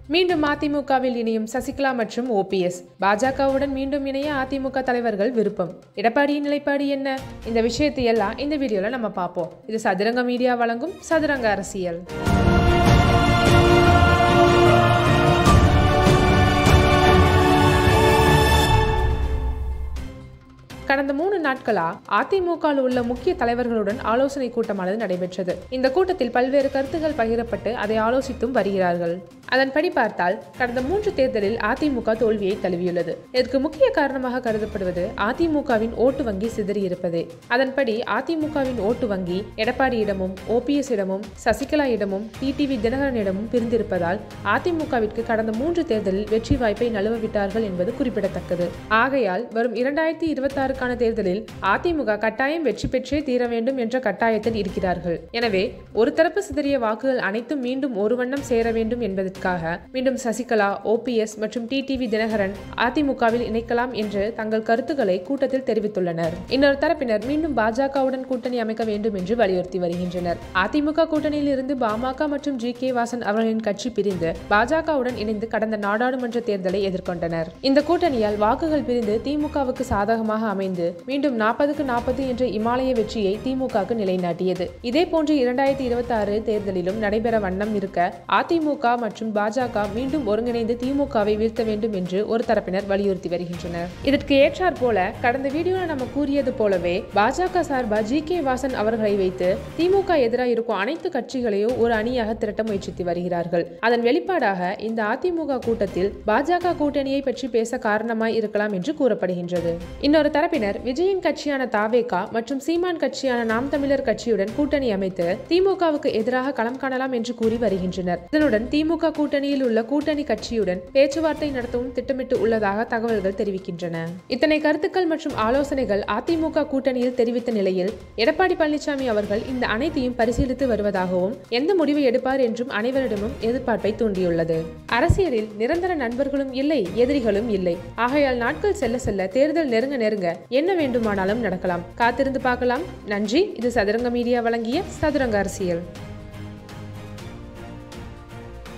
மீண்டும் அதிமுகவில் இணையும் சசிகலா மற்றும் ஓபிஎஸ். பாஜகவுடன் மீண்டும் இணைய அதிமுக தலைவர்கள் விருப்பம். எடப்பாடியின் நிலைப்பாடு என்ன? இந்த விஷயத்தை எல்லாம் இந்த வீடியோல நம்ம பார்ப்போம். இது சதுரங்க மீடியா வழங்கும் சதுரங்க அரசியல். கடந்த 3 நாட்களா அதிமுகவில் உள்ள முக்கிய தலைவர்களுடன் ஆலோசனை கூட்டமானது நடைபெற்றது. இந்த கூட்டத்தில் பல்வேறு கருத்துகள் பகிரப்பட்டு அதை ஆலோசித்தும் வருகிறார்கள். அதன்படி பார்த்தால் கடந்த 3 தேர்தலில் அதிமுக தோல்வியை தழுவியுள்ளது. இதற்கு முக்கிய காரணமாக கருதப்படுவது அதிமுகவின் ஓட்டு வங்கி சிதறியிருப்பதே. அதன்படி அதிமுகவின் ஓட்டு வங்கி எடப்பாடியிடமும் ஓபிஎஸ் இடமும் சசிகலா இடமும் டிடிவி தினகரனிடமும் பிரிந்திருப்பதால் அதிமுகவிற்கு கடந்த 3 தேர்தலில் வெற்றி வாய்ப்பை நழுவ விட்டார்கள் என்பது குறிப்பிடத்தக்கது. ஆகையால் வரும் 2026 தேர்தலில் அதிமுக கட்டாயம் வெற்றி பெற்றே தீர வேண்டும் என்ற கட்டாயத்தில் இருக்கிறார்கள். எனவே ஒரு தரப்பு சிதறிய வாக்குகள் அனைத்தும் மீண்டும் ஒரு வண்ணம் சேர வேண்டும் என்பதற்காக மீண்டும் சசிகலா, ஓபிஎஸ் மற்றும் டிடிவி தினகரன் அதிமுகவில் இணைக்கலாம் என்று தங்கள் கருத்துக்களை கூட்டத்தில் தெரிவித்துள்ளனர். இன்னொரு தரப்பினர் மீண்டும் பாஜகவுடன் கூட்டணி அமைக்க வேண்டும் என்று வலியுறுத்தி வருகின்றனர். அதிமுக கூட்டணியில் இருந்து பாமக மற்றும் ஜி.கே. வாசன் அவர்களின் கட்சி பிரிந்து பாஜகவுடன் இணைந்து கடந்த நாடாளுமன்ற தேர்தலை எதிர்கொண்டனர். இந்த கூட்டணியால் வாக்குகள் பிரிந்து திமுகவுக்கு சாதகமாக அமைந்து மீண்டும் 40க்கு 40 என்ற இமாலய வெற்றியை திமுகவுக்கு நிலைநாட்டியது. இதேபோன்று 2026 தேர்தலிலும் நடைபெற வண்ணம் இருக்க அதிமுக மற்றும் பாஜக மீண்டும் ஒருங்கிணைந்து திமுகவை வீழ்த்த வேண்டும் என்று ஒரு தரப்பினர் வலியுறுத்தி வருகின்றனர். இதற்கு ஏற்றாற் போல கடந்த வீடியோவில் நம்ம கூறியது போலவே பாஜக சார்பா ஜி.கே. வாசன் அவர்களை வைத்து திமுக எதிராக இருக்கும் அனைத்து கட்சிகளையும் ஒரு அணியாக திரட்ட முயற்சித்து வருகிறார்கள். அதன் வெளிப்பாடாக இந்த அதிமுக கூட்டத்தில் பாஜக கூட்டணியை பற்றி பேச காரணமாய் இருக்கலாம் என்று கூறப்படுகின்றது. இன்னொரு தரப்பினர் விஜயின் கட்சியான தாவேகா மற்றும் சீமான் கட்சியான நாம் தமிழர் கட்சியுடன் கூட்டணி அமைத்து திமுகவுக்கு எதிராக களம் காணலாம் என்று கூறி வருகின்றனர். இதனுடன் திமுக கூட்டணியில் உள்ள கூட்டணி கட்சியுடன் பேச்சுவார்த்தை நடத்தவும் திட்டமிட்டு உள்ளதாக தகவல்கள் தெரிவிக்கின்றன. இத்தனை கருத்துக்கள் மற்றும் ஆலோசனைகள் அதிமுக கூட்டணியில் தெரிவித்த நிலையில் எடப்பாடி பழனிசாமி அவர்கள் இந்த அனைத்தையும் பரிசீலித்து வருவதாகவும் எந்த முடிவை எடுப்பார் என்றும் அனைவரிடமும் எதிர்பார்ப்பை தூண்டியுள்ளது. அரசியலில் நிரந்தர நண்பர்களும் இல்லை, எதிரிகளும் இல்லை. ஆகையால் நாட்கள் செல்ல செல்ல தேர்தல் நெருங்க என்ன வேண்டுமானாலும் நடக்கலாம். காத்திருந்து பார்க்கலாம். நன்றி. இது சதுரங்க மீடியா வழங்கிய சதுரங்க அரசியல்.